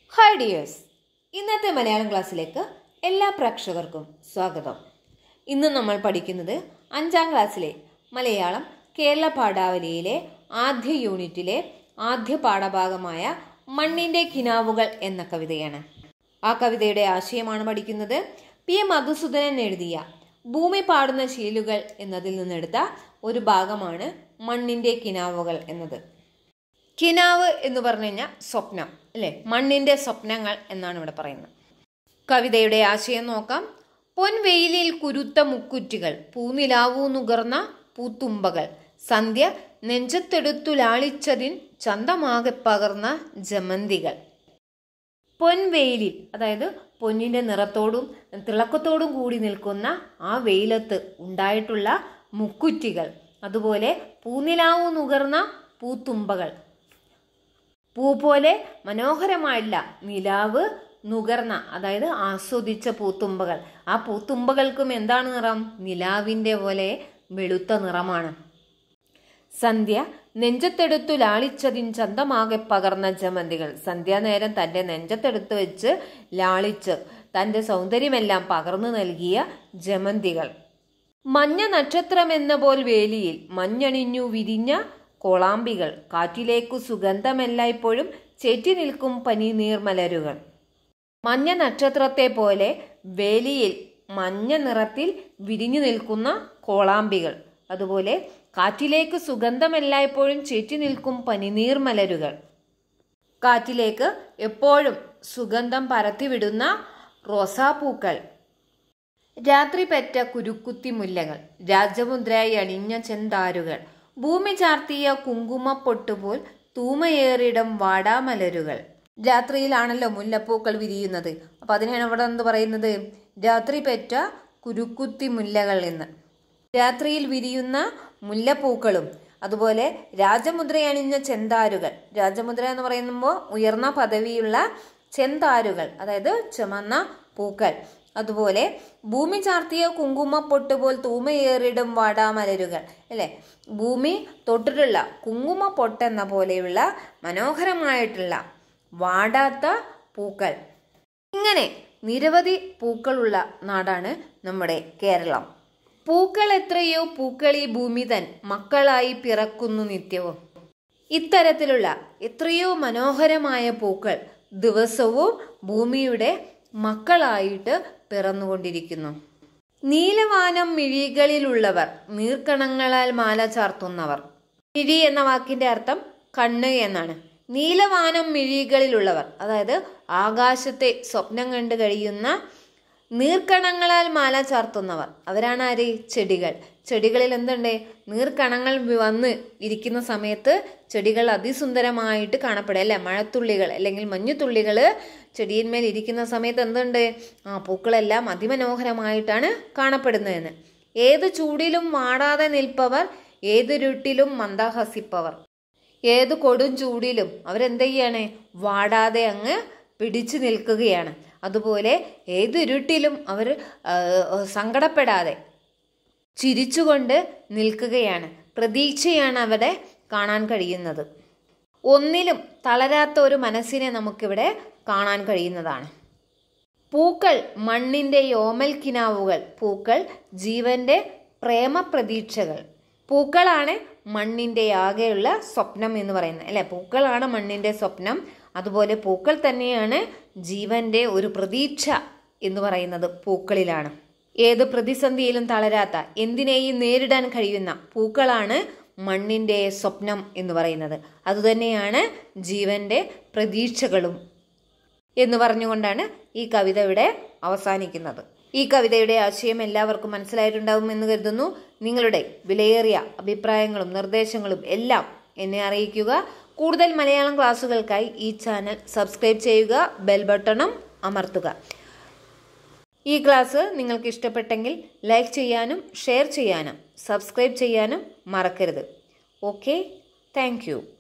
Hi dears, ഇന്നത്തെ മലയാളം ക്ലാസ്സിലേക്ക് എല്ലാ പ്രേക്ഷകർക്കും സ്വാഗതം. ഇന്ന് നമ്മൾ പഠിക്കുന്നത് 5ാം ക്ലാസ്സിലെ മലയാളം കേരള പാഠാവലിയിലെ ആദ്യ യൂണിറ്റിലെ ആദ്യ പാഠഭാഗമായ മണ്ണിൻ്റെ കിനാവുകൾ എന്ന കവിതയാണ്. ആ കവിതയുടെ ആശയമാണ് പഠിക്കുന്നത്. പി മധുസൂദനൻ എഴുതിയ ഭൂമി പാടുന്ന ശീലുകൾ എന്നതിൽ നിന്നെടുത്ത ഒരു ഭാഗമാണ് മണ്ണിൻ്റെ കിനാവുകൾ എന്നത്. കിനാവ് എന്ന് പറഞ്ഞു കഴിഞ്ഞാൽ സ്വപ്നം അല്ലേ, മണ്ണിൻ്റെ സ്വപ്നങ്ങൾ എന്നാണ് ഇവിടെ പറയുന്നത്. കവിതയുടെ ആശയം നോക്കാം. പൊൻവെയിലിൽ കുരുത്ത മുക്കുറ്റികൾ, പൂനിലാവൂ നുകർന്ന പൂത്തുമ്പകൾ, സന്ധ്യ നെഞ്ചത്തെടുത്തു ലാളിച്ചതിൻ ചന്തമാകെ പകർന്ന ജമന്തികൾ. പൊൻവെയിലിൽ, അതായത് പൊന്നിൻ്റെ നിറത്തോടും തിളക്കത്തോടും കൂടി നിൽക്കുന്ന ആ വെയിലത്ത് ഉണ്ടായിട്ടുള്ള മുക്കുറ്റികൾ, അതുപോലെ പൂനിലാവൂ നുകർന്ന പൂത്തുമ്പകൾ, പൂ പോലെ മനോഹരമായില്ല നിലാവ് നുകർന്ന, അതായത് ആസ്വദിച്ച പൂത്തുമ്പകൾ. ആ പൂത്തുമ്പകൾക്കും എന്താണ് നിറം? നിലാവിൻ്റെ പോലെ വെളുത്ത നിറമാണ്. സന്ധ്യ നെഞ്ചത്തെടുത്തു ലാളിച്ചതിൻ ചന്തമാകെ പകർന്ന ജമന്തികൾ. സന്ധ്യാനേരം തൻ്റെ നെഞ്ചത്തെടുത്ത് വെച്ച് ലാളിച്ച് തൻ്റെ സൗന്ദര്യമെല്ലാം പകർന്നു നൽകിയ ജമന്തികൾ. മഞ്ഞ നക്ഷത്രമെന്ന പോൽ വേലിയിൽ മഞ്ഞണിഞ്ഞു വിരിഞ്ഞ കോളാമ്പികൾ, കാറ്റിലേക്കു സുഗന്ധമെല്ലായ്പ്പോഴും ചേറ്റി നിൽക്കും പനിനീർമലരുകൾ. മഞ്ഞ നക്ഷത്രത്തെ പോലെ വേലിയിൽ മഞ്ഞ നിറത്തിൽ വിരിഞ്ഞു നിൽക്കുന്ന കോളാമ്പികൾ, അതുപോലെ കാറ്റിലേക്ക് സുഗന്ധമെല്ലായ്പ്പോഴും ചേറ്റി നിൽക്കും പനിനീർമലരുകൾ. കാറ്റിലേക്ക് എപ്പോഴും സുഗന്ധം പരത്തിവിടുന്ന റോസാപ്പൂക്കൾ. രാത്രി പെറ്റ കുരുക്കുത്തി മുല്ലകൾ, രാജമുദ്രയായി അണിഞ്ഞ ചെന്താരുകൾ, ഭൂമി ചാർത്തിയ കുങ്കുമപ്പൊട്ടുപോൽ തൂമയേറിടം വാടാമലരുകൾ. രാത്രിയിലാണല്ലോ മുല്ലപ്പൂക്കൾ വിരിയുന്നത്. അപ്പൊ അതിനാണ് ഇവിടെ എന്ത് പറയുന്നത്? രാത്രി പെറ്റ കുരുക്കുത്തി മുല്ലകൾ എന്ന്. രാത്രിയിൽ വിരിയുന്ന മുല്ലപ്പൂക്കളും അതുപോലെ രാജമുദ്രയണിഞ്ഞ ചെന്താരുകൾ. രാജമുദ്ര എന്ന് പറയുമ്പോൾ ഉയർന്ന പദവിയുള്ള ചെന്താരുകൾ, അതായത് ചുമന്ന പൂക്കൾ. അതുപോലെ ഭൂമി ചാർത്തിയ കുങ്കുമപ്പൊട്ടുപോൽ തൂമയേറിടും വാടാമലരുകൾ അല്ലെ, ഭൂമി തൊട്ടിട്ടുള്ള കുങ്കുമപ്പൊട്ടെന്ന പോലെയുള്ള മനോഹരമായിട്ടുള്ള വാടാത്ത പൂക്കൾ. ഇങ്ങനെ നിരവധി പൂക്കളുള്ള നാടാണ് നമ്മുടെ കേരളം. പൂക്കൾ എത്രയോ പൂക്കളീ ഭൂമി തൻ മക്കളായി പിറക്കുന്നു നിത്യവും. ഇത്തരത്തിലുള്ള എത്രയോ മനോഹരമായ പൂക്കൾ ദിവസവും ഭൂമിയുടെ മക്കളായിട്ട് പിറന്നുകൊണ്ടിരിക്കുന്നു. നീലവാനം മിഴികളിലുള്ളവർ, നീർക്കണങ്ങളാൽ മാല ചാർത്തുന്നവർ. മിഴി എന്ന വാക്കിന്റെ അർത്ഥം കണ്ണ് എന്നാണ്. നീലവാനം മിഴികളിലുള്ളവർ, അതായത് ആകാശത്തെ സ്വപ്നം കണ്ടു കഴിയുന്ന നീർക്കണങ്ങളാൽ മാല ചാർത്തുന്നവർ. അവരാണ് ആര്? ചെടികൾ. ചെടികളിൽ എന്തുണ്ട്? നീർക്കണങ്ങൾ വന്ന് ഇരിക്കുന്ന സമയത്ത് ചെടികൾ അതിസുന്ദരമായിട്ട് കാണപ്പെടും അല്ലെ. മഴത്തുള്ളികൾ അല്ലെങ്കിൽ മഞ്ഞുതുള്ളികൾ ചെടിയിന്മേൽ ഇരിക്കുന്ന സമയത്ത് എന്തുണ്ട്? ആ പൂക്കളെല്ലാം അതിമനോഹരമായിട്ടാണ് കാണപ്പെടുന്നതെന്ന്. ഏത് ചൂടിലും വാടാതെ നിൽപ്പവർ, ഏതൊരുട്ടിലും മന്ദഹസിപ്പവർ. ഏത് കൊടും ചൂടിലും അവരെന്ത് ചെയ്യാണ്? വാടാതെ അങ്ങ് പിടിച്ചു നിൽക്കുകയാണ്. അതുപോലെ ഏതൊരുട്ടിലും അവർ സങ്കടപ്പെടാതെ ചിരിച്ചുകൊണ്ട് നിൽക്കുകയാണ്. പ്രതീക്ഷയാണ് അവരെ കാണാൻ കഴിയുന്നത്. ഒന്നിലും തളരാത്ത ഒരു മനസ്സിനെ നമുക്കിവിടെ കാണാൻ കഴിയുന്നതാണ്. പൂക്കൾ മണ്ണിൻ്റെ ഓമൽ കിനാവുകൾ, പൂക്കൾ ജീവന്റെ പ്രേമ പ്രതീക്ഷകൾ. പൂക്കളാണ് മണ്ണിൻ്റെ ആകെയുള്ള സ്വപ്നം എന്ന് പറയുന്നത് അല്ലെ. പൂക്കളാണ് മണ്ണിൻ്റെ സ്വപ്നം. അതുപോലെ പൂക്കൾ തന്നെയാണ് ജീവന്റെ ഒരു പ്രതീക്ഷ എന്ന് പറയുന്നത് പൂക്കളിലാണ്. ഏത് പ്രതിസന്ധിയിലും തളരാത്ത, എന്തിനേയും നേരിടാൻ കഴിയുന്ന പൂക്കളാണ് മണ്ണിൻ്റെ സ്വപ്നം എന്ന് പറയുന്നത്. അതുതന്നെയാണ് ജീവന്റെ പ്രതീക്ഷകളും എന്ന് പറഞ്ഞുകൊണ്ടാണ് ഈ കവിത ഇവിടെ അവസാനിക്കുന്നത്. ഈ കവിതയുടെ ആശയം എല്ലാവർക്കും മനസ്സിലായിട്ടുണ്ടാവും എന്ന് കരുതുന്നു. നിങ്ങളുടെ വിലയേറിയ അഭിപ്രായങ്ങളും നിർദ്ദേശങ്ങളും എല്ലാം എന്നെ അറിയിക്കുക. കൂടുതൽ മലയാളം ക്ലാസ്സുകൾക്കായി ഈ ചാനൽ സബ്സ്ക്രൈബ് ചെയ്യുക, ബെൽ ബട്ടണും അമർത്തുക. ഈ ക്ലാസ് നിങ്ങൾക്ക് ഇഷ്ടപ്പെട്ടെങ്കിൽ ലൈക്ക് ചെയ്യാനും ഷെയർ ചെയ്യാനും സബ്സ്ക്രൈബ് ചെയ്യാനും മറക്കരുത്. Okay, thank U.